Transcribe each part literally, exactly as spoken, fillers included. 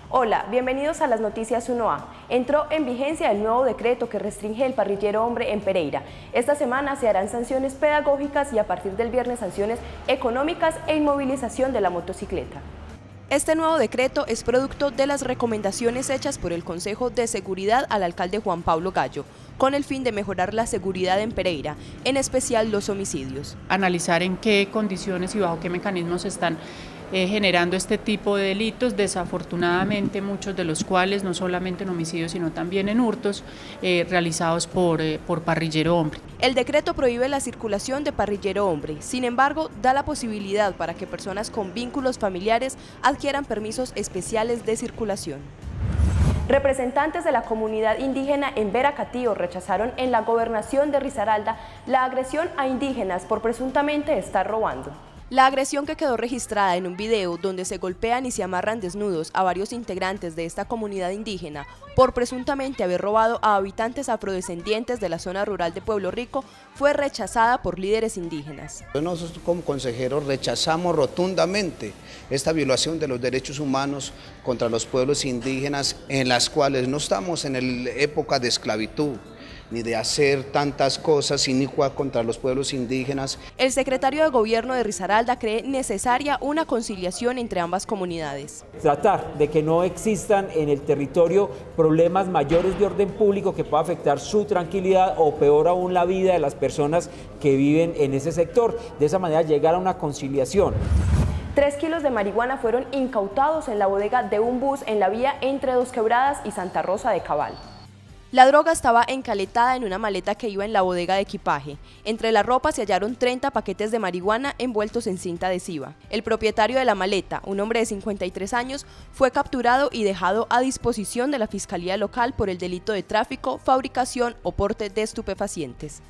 Hola, bienvenidos a las noticias uno A. Entró en vigencia el nuevo decreto que restringe el parrillero hombre en Pereira. Esta semana se harán sanciones pedagógicas y a partir del viernes sanciones económicas e inmovilización de la motocicleta. Este nuevo decreto es producto de las recomendaciones hechas por el Consejo de Seguridad al alcalde Juan Pablo Gallo, con el fin de mejorar la seguridad en Pereira, en especial los homicidios. Analizar en qué condiciones y bajo qué mecanismos están eh, generando este tipo de delitos, desafortunadamente muchos de los cuales, no solamente en homicidios, sino también en hurtos, eh, realizados por, eh, por parrillero hombre. El decreto prohíbe la circulación de parrillero hombre, sin embargo, da la posibilidad para que personas con vínculos familiares adquieran permisos especiales de circulación. Representantes de la comunidad indígena en Veracatío rechazaron en la gobernación de Risaralda la agresión a indígenas por presuntamente estar robando. La agresión, que quedó registrada en un video donde se golpean y se amarran desnudos a varios integrantes de esta comunidad indígena por presuntamente haber robado a habitantes afrodescendientes de la zona rural de Pueblo Rico, fue rechazada por líderes indígenas. Nosotros como consejeros rechazamos rotundamente esta violación de los derechos humanos contra los pueblos indígenas, en las cuales no estamos en la época de esclavitud, ni de hacer tantas cosas inicuas contra los pueblos indígenas. El secretario de Gobierno de Risaralda cree necesaria una conciliación entre ambas comunidades. Tratar de que no existan en el territorio problemas mayores de orden público que pueda afectar su tranquilidad o peor aún la vida de las personas que viven en ese sector. De esa manera llegar a una conciliación. Tres kilos de marihuana fueron incautados en la bodega de un bus en la vía entre Dos Quebradas y Santa Rosa de Cabal. La droga estaba encaletada en una maleta que iba en la bodega de equipaje. Entre la ropa se hallaron treinta paquetes de marihuana envueltos en cinta adhesiva. El propietario de la maleta, un hombre de cincuenta y tres años, fue capturado y dejado a disposición de la Fiscalía Local por el delito de tráfico, fabricación o porte de estupefacientes.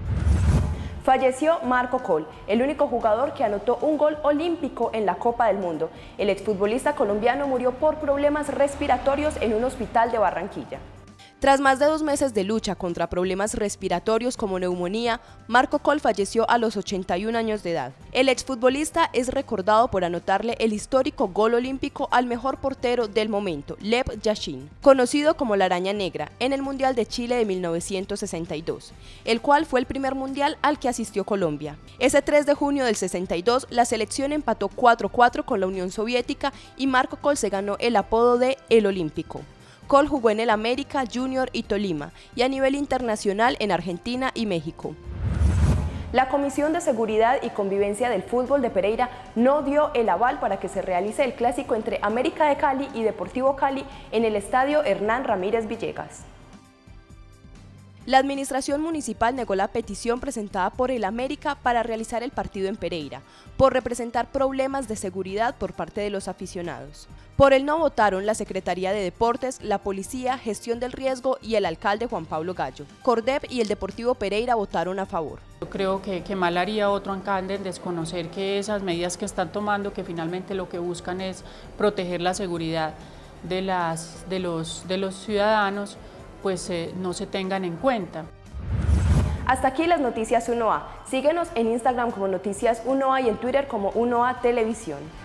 Falleció Marco Coll, el único jugador que anotó un gol olímpico en la Copa del Mundo. El exfutbolista colombiano murió por problemas respiratorios en un hospital de Barranquilla. Tras más de dos meses de lucha contra problemas respiratorios como neumonía, Marco Coll falleció a los ochenta y un años de edad. El exfutbolista es recordado por anotarle el histórico gol olímpico al mejor portero del momento, Lev Yashin, conocido como la Araña Negra, en el Mundial de Chile de mil novecientos sesenta y dos, el cual fue el primer mundial al que asistió Colombia. Ese tres de junio del sesenta y dos, la selección empató cuatro a cuatro con la Unión Soviética y Marco Coll se ganó el apodo de El Olímpico. Coll jugó en el América, Junior y Tolima, y a nivel internacional en Argentina y México. La Comisión de Seguridad y Convivencia del Fútbol de Pereira no dio el aval para que se realice el clásico entre América de Cali y Deportivo Cali en el estadio Hernán Ramírez Villegas. La administración municipal negó la petición presentada por el América para realizar el partido en Pereira, por representar problemas de seguridad por parte de los aficionados. Por el no votaron la Secretaría de Deportes, la Policía, Gestión del Riesgo y el alcalde Juan Pablo Gallo. Cordep y el Deportivo Pereira votaron a favor. Yo creo que, que mal haría otro alcalde en desconocer que esas medidas que están tomando, que finalmente lo que buscan es proteger la seguridad de, las, de, los, de los ciudadanos, pues eh, no se tengan en cuenta. Hasta aquí las noticias uno A. Síguenos en Instagram como Noticias uno A y en Twitter como uno A Televisión.